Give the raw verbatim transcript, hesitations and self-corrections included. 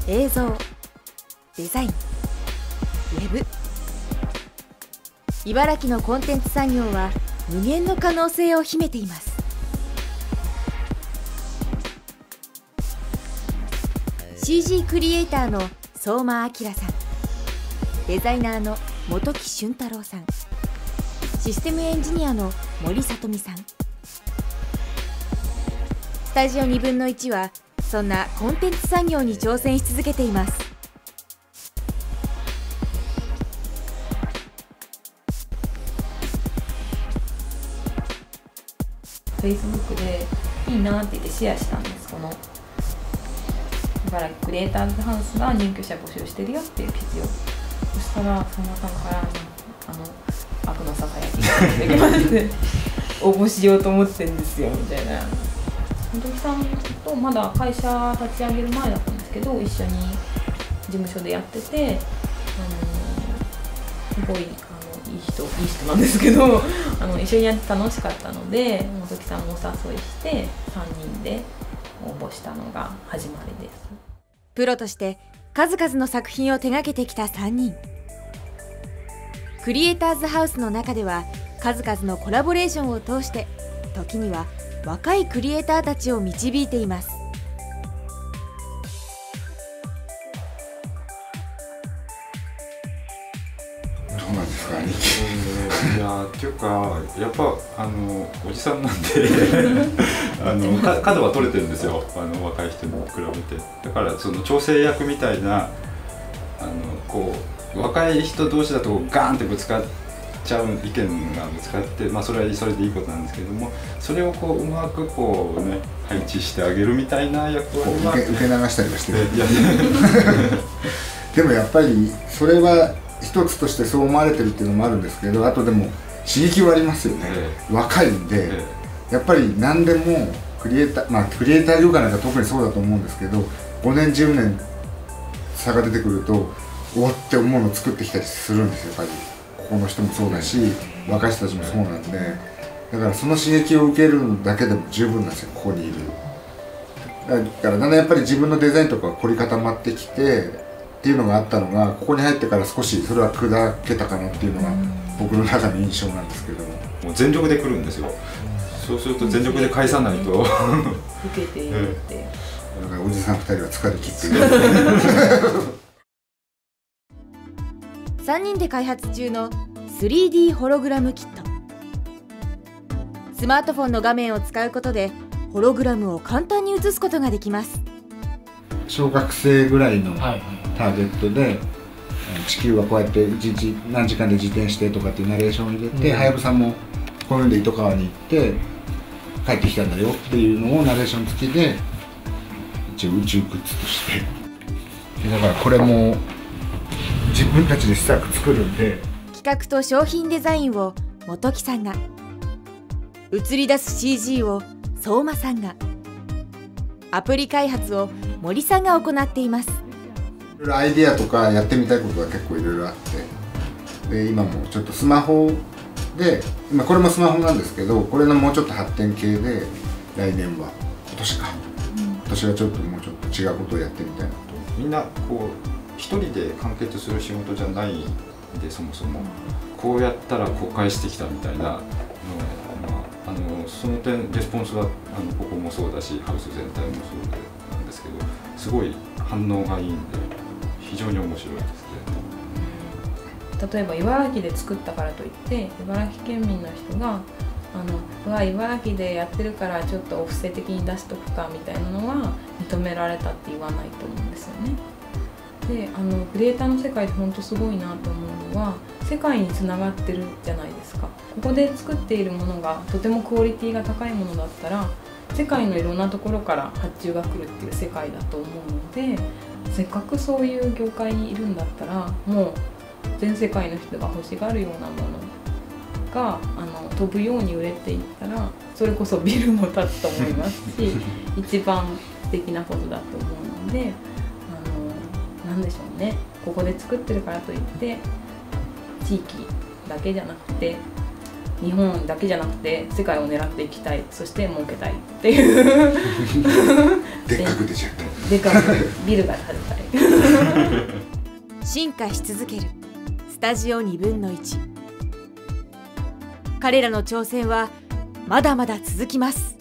映像、デザイン、ウェブ。茨城のコンテンツ産業は無限の可能性を秘めています。シージー クリエイターの相馬明さん、デザイナーの本木俊太郎さん、システムエンジニアの森里美さん。スタジオにぶんのいちはそんなコンテンツ産業に挑戦し続けています。 Facebook でいいなって言ってシェアしたんです。この茨城クリエイターズハウスが入居者募集してるよっていう記事を。そしたら相馬さんからあの悪のささやきが出てきまして応募しようと思ってるんですよみたいな。本木さんとまだ会社立ち上げる前だったんですけど、一緒に事務所でやってて、あのすごいあのいい人いい人なんですけどあの一緒にやって楽しかったので、本木さんもお誘いしてさんにんで応募したのが始まりです。 プロとして数々の作品を手掛けてきたさんにん。クリエイターズハウスの中では数々のコラボレーションを通して時には若いクリエイターたちを導いています。 どうなんですかね。 いやーっていうかやっぱあのおじさんなんであのか角は取れてるんですよ、あの若い人に比べて。だからその調整役みたいなあのこう若い人同士だとガーンってぶつかっちゃう意見がぶつかって、まあ、それはそれでいいことなんですけれども、それをこううまくこうね配置してあげるみたいな役割は受け、受け流したりはしてる。でもやっぱりそれは一つとしてそう思われてるっていうのもあるんですけど、あとでも刺激はありますよね、ええ、若いんで、ええ、やっぱり何でもクリエイター、まあクリエイター業界なんか特にそうだと思うんですけど、ごねんじゅうねん差が出てくるとおって思うのを作ってきたりするんですよ。やっぱりここの人もそうだし、若い人たちもそうなんで、だからその刺激を受けるだけでも十分なんですよ、ここにいる。だからだんだんやっぱり自分のデザインとか凝り固まってきてっていうのがあったのが、ここに入ってから少しそれは砕けたかなっていうのが僕の中の印象なんですけど。 もう全力で来るんですよ。そうすると全力で返さないと受けているって、 だからおじさんふたりは疲れ切っている。 さんにんで開発中の スリーディー ホログラムキット。スマートフォンの画面を使うことでホログラムを簡単に写すことができます。 小学生ぐらいのターゲットで、地球はこうやっていちにち何時間で自転してとかっていうナレーションを入れて、はやぶさもこういうんで糸川に行って帰ってきたんだよっていうのをナレーション付きで一応宇宙グッズとして、だからこれも自分たちで試作作るんで、 企画と商品デザインを本木さんが、映り出す シージー を相馬さんが、アプリ開発を森さんが行っています。 いろいろアイディアとかやってみたいことが結構いろいろあって、で今もちょっとスマホで、今これもスマホなんですけど、これのもうちょっと発展系で来年は今年か、うん、今年はちょっともうちょっと違うことをやってみたいなと。 みんなこう一人で完結する仕事じゃないんで、そもそもこうやったらこう返してきたみたいなの、まあ、あのその点レスポンスはあのここもそうだしハウス全体もそうでなんですけど、すごい反応がいいんで非常に面白いですね。 例えば茨城で作ったからといって茨城県民の人があのうわ茨城でやってるからちょっとお布施的に出しとくかみたいなのは認められたって言わないと思うんですよね。であのクリエイターの世界って本当すごいなと思うのは、世界につながってるじゃないですか。ここで作っているものがとてもクオリティが高いものだったら世界のいろんなところから発注が来るっていう世界だと思うので、せっかくそういう業界にいるんだったらもう全世界の人が欲しがるようなものがあの飛ぶように売れていったら、それこそビルも建つと思いますし一番素敵なことだと思うので、あのなんでしょうね、ここで作ってるからといって地域だけじゃなくて日本だけじゃなくて世界を狙っていきたい、そして儲けたいっていうでっかく出ちゃったでかくビルが建てたい進化し続けるスタジオにぶんのいち。彼らの挑戦はまだまだ続きます。